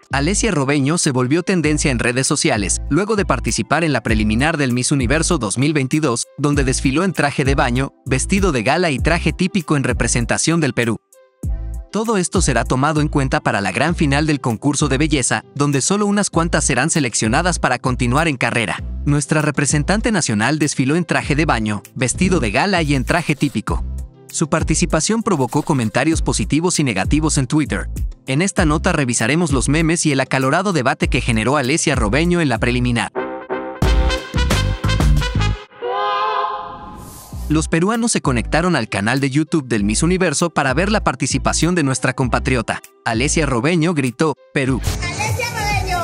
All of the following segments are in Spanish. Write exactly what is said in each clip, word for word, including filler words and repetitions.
Alessia Robleño se volvió tendencia en redes sociales luego de participar en la preliminar del Miss Universo dos mil veintidós, donde desfiló en traje de baño, vestido de gala y traje típico en representación del Perú. Todo esto será tomado en cuenta para la gran final del concurso de belleza, donde solo unas cuantas serán seleccionadas para continuar en carrera. Nuestra representante nacional desfiló en traje de baño, vestido de gala y en traje típico. Su participación provocó comentarios positivos y negativos en Twitter. En esta nota revisaremos los memes y el acalorado debate que generó Alessia Robleño en la preliminar. Los peruanos se conectaron al canal de YouTube del Miss Universo para ver la participación de nuestra compatriota. Alessia Robleño gritó, ¡Perú! ¡Alessia Robleño,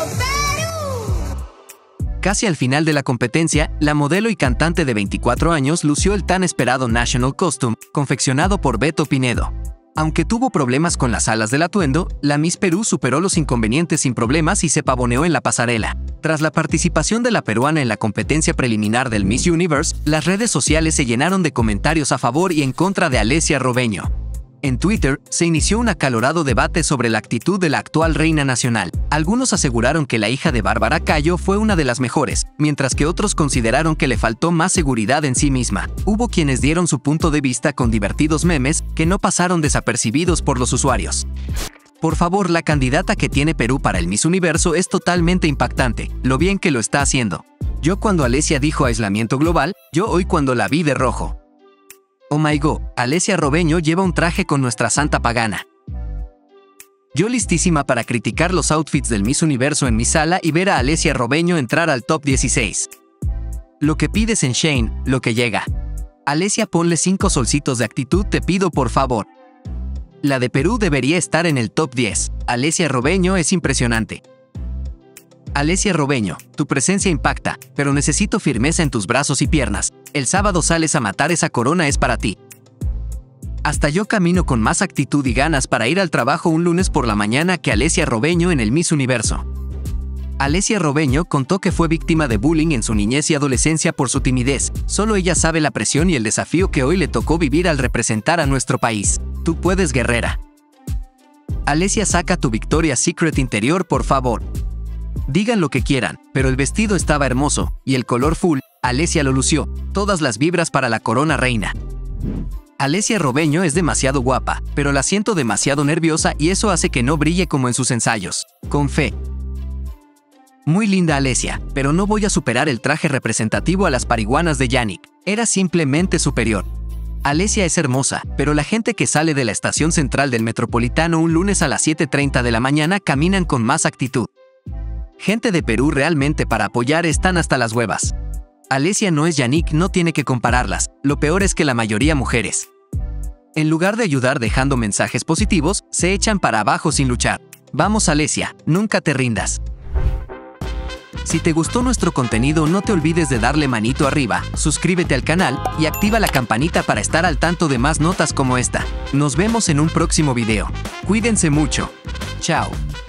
Perú! Casi al final de la competencia, la modelo y cantante de veinticuatro años lució el tan esperado National Costume, confeccionado por Beto Pinedo. Aunque tuvo problemas con las alas del atuendo, la Miss Perú superó los inconvenientes sin problemas y se pavoneó en la pasarela. Tras la participación de la peruana en la competencia preliminar del Miss Universe, las redes sociales se llenaron de comentarios a favor y en contra de Alessia Robleño. En Twitter, se inició un acalorado debate sobre la actitud de la actual reina nacional. Algunos aseguraron que la hija de Bárbara Cayo fue una de las mejores, mientras que otros consideraron que le faltó más seguridad en sí misma. Hubo quienes dieron su punto de vista con divertidos memes que no pasaron desapercibidos por los usuarios. Por favor, la candidata que tiene Perú para el Miss Universo es totalmente impactante, lo bien que lo está haciendo. Yo cuando Alessia dijo aislamiento global, yo hoy cuando la vi de rojo. Oh my god, Alessia Robleño lleva un traje con nuestra santa pagana. Yo listísima para criticar los outfits del Miss Universo en mi sala y ver a Alessia Robleño entrar al top dieciséis. Lo que pides en Shane, lo que llega. Alessia, ponle cinco solcitos de actitud, te pido por favor. La de Perú debería estar en el top diez. Alessia Robleño es impresionante. Alessia Robleño, tu presencia impacta, pero necesito firmeza en tus brazos y piernas. El sábado sales a matar, esa corona es para ti. Hasta yo camino con más actitud y ganas para ir al trabajo un lunes por la mañana que Alessia Robleño en el Miss Universo. Alessia Robleño contó que fue víctima de bullying en su niñez y adolescencia por su timidez. Solo ella sabe la presión y el desafío que hoy le tocó vivir al representar a nuestro país. Tú puedes, guerrera. Alessia, saca tu Victoria's Secret interior, por favor. Digan lo que quieran, pero el vestido estaba hermoso, y el color full, Alessia lo lució. Todas las vibras para la corona reina. Alessia Robleño es demasiado guapa, pero la siento demasiado nerviosa y eso hace que no brille como en sus ensayos. Con fe. Muy linda Alessia, pero no voy a superar el traje representativo a las pariguanas de Yannick. Era simplemente superior. Alessia es hermosa, pero la gente que sale de la estación central del Metropolitano un lunes a las siete treinta de la mañana caminan con más actitud. Gente de Perú realmente para apoyar están hasta las huevas. Alessia no es Yannick, no tiene que compararlas. Lo peor es que la mayoría mujeres. En lugar de ayudar dejando mensajes positivos, se echan para abajo sin luchar. Vamos Alessia, nunca te rindas. Si te gustó nuestro contenido, no te olvides de darle manito arriba, suscríbete al canal y activa la campanita para estar al tanto de más notas como esta. Nos vemos en un próximo video. Cuídense mucho. Chao.